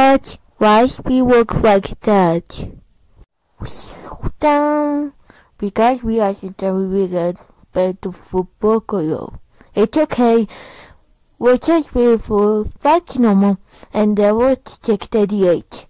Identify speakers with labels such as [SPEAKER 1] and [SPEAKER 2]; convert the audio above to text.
[SPEAKER 1] But why we look like that? Down. Because we aren't very good at football club. It's okay. We'll just wait for that's normal, and then we'll check the age.